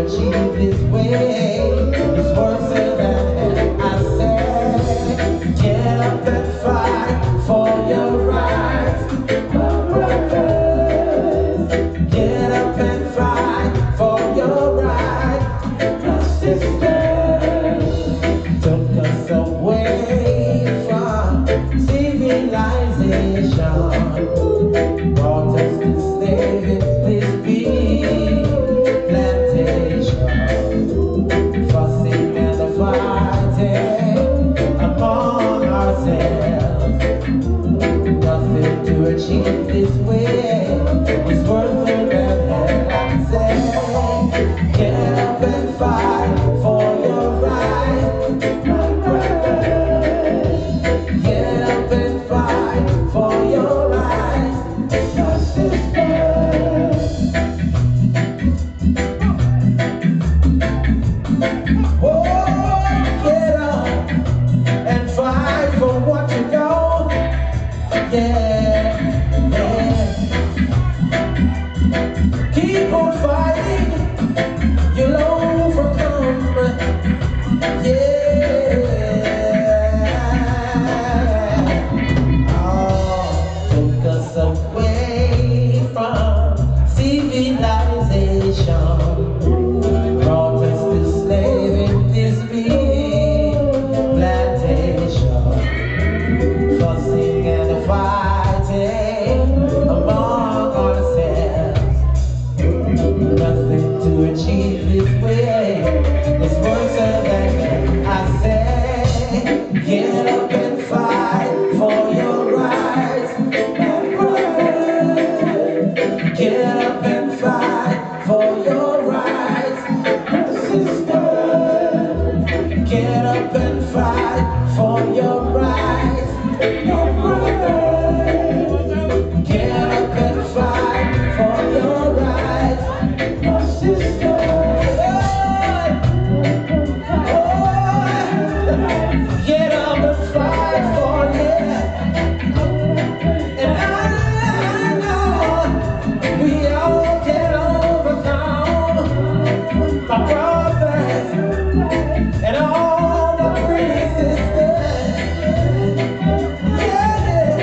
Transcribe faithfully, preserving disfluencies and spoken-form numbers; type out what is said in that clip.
achieve this way is worse than I said. Get up and fight for your rights, my brothers. Get up and fight for your rights, my sisters. Took us away from civilization, brought us to slave in this big plantation, fussing and fighting among ourselves. Nothing to achieve this way is worth it than hell. I say, get up and fight for your rights, my brothers. Get up and fight for your rights, my sisters. Oh, get up and fight for what you know. Yeah, yeah. Keep on fighting, you'll overcome. Yeah. Oh, took us away from civilization, brought us to slave in this big plantation, fussing and fighting among ourselves. Nothing to achieve this way is worse than I say. Get up and fight for your rights, my brothers. Get up and fight for your rights, my sisters. Get up and fight for your rights, your brothers. Get up and fight for your rights, my sisters. Oh, get up and fight for yeah. And I know we all can overcome, my brothers, and all the resistance. Yeah.